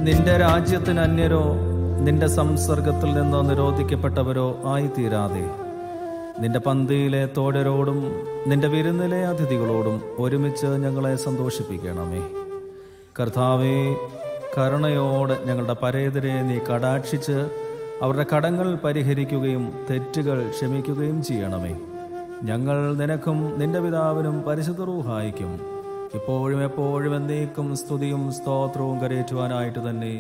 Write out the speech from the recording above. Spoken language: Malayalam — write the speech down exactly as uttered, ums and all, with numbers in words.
നിന്റെ രാജ്യത്തിന് അന്യരോ നിന്റെ സംസർഗത്തിൽ നിന്ന് നിരോധിക്കപ്പെട്ടവരോ ആയിത്തീരാതെ നിന്റെ പന്തിയിലെ തോഴരോടും നിന്റെ വിരുന്നിലെ അതിഥികളോടും ഒരുമിച്ച് ഞങ്ങളെ സന്തോഷിപ്പിക്കണമേ. കർത്താവേ, കരുണയോടെ ഞങ്ങളുടെ പരേതരെ നീ കടാക്ഷിച്ച് അവരുടെ കടങ്ങൾ പരിഹരിക്കുകയും തെറ്റുകൾ ക്ഷമിക്കുകയും ചെയ്യണമേ. ഞങ്ങൾ നിനക്കും നിന്റെ പിതാവിനും പരിശുദ്ധ റൂഹായിക്കും ഇപ്പോഴും എപ്പോഴും എന്നേക്കും സ്തുതിയും സ്തോത്രവും കരയേറ്റുവാനായിട്ട് തന്നെ